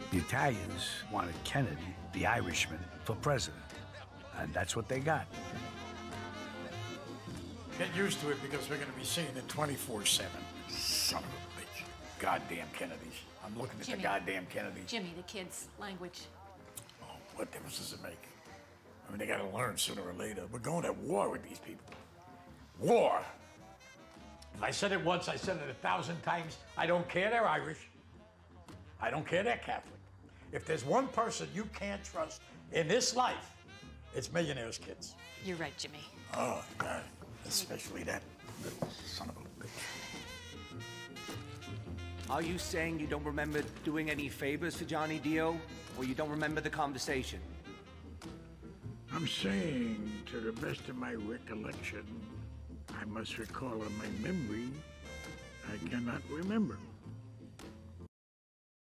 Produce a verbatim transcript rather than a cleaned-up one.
The Italians wanted Kennedy, the Irishman, for president. And that's what they got. Get used to it because we're going to be seeing it twenty-four seven. Son of a bitch. Goddamn Kennedys. I'm looking at Jimmy. the goddamn Kennedys. Jimmy, the kids' language. Oh, what difference does it make? I mean, they got to learn sooner or later. We're going to war with these people. War! If I said it once, I said it a thousand times. I don't care they're Irish. I don't care they're Catholic. If there's one person you can't trust in this life, it's millionaires' kids. You're right, Jimmy. Oh, God. Especially that little son of a bitch. Are you saying you don't remember doing any favors for Johnny Dio? Or you don't remember the conversation? I'm saying, to the best of my recollection, I must recall on my memory, I cannot remember.